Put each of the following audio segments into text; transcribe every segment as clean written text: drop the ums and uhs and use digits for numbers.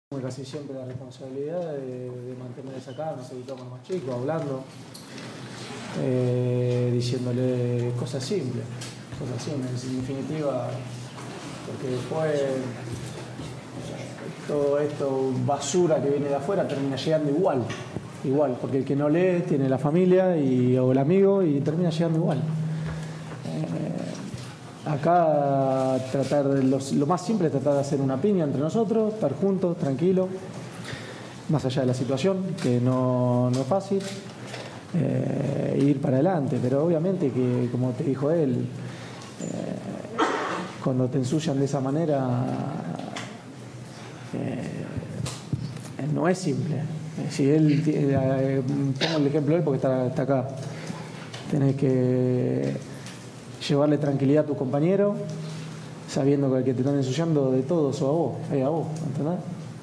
Casi siempre la responsabilidad de mantener esa calma, seguir con los más chicos, hablando, diciéndole cosas simples, en definitiva, porque después todo esto basura que viene de afuera termina llegando igual, porque el que no lee tiene la familia o el amigo y termina llegando igual. Acá lo más simple es tratar de hacer una piña entre nosotros, estar juntos, tranquilos, más allá de la situación, que no es fácil, ir para adelante. Pero obviamente que, como te dijo él, cuando te ensucian de esa manera, no es simple. Si él, pongo el ejemplo de él porque está acá, tenés que llevarle tranquilidad a tu compañero, sabiendo que el que te están ensuciando de todo es a vos, ¿entendés?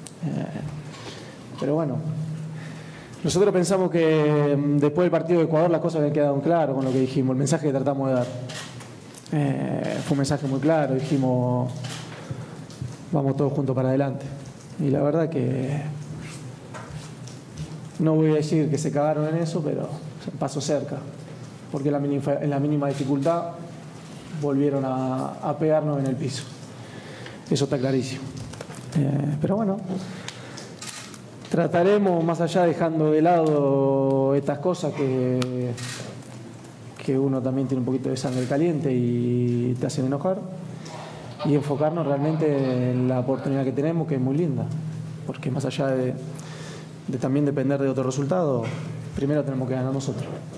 Pero bueno, nosotros pensamos que después del partido de Ecuador las cosas habían quedado claras con lo que dijimos, el mensaje que tratamos de dar. Fue un mensaje muy claro, dijimos, vamos todos juntos para adelante. Y la verdad que no voy a decir que se cagaron en eso, pero pasó cerca, porque en la mínima dificultad volvieron a pegarnos en el piso. Eso está clarísimo. Pero bueno, trataremos, más allá dejando de lado estas cosas que uno también tiene un poquito de sangre caliente y te hacen enojar, y enfocarnos realmente en la oportunidad que tenemos, que es muy linda, porque más allá de también depender de otro resultado, primero tenemos que ganar nosotros.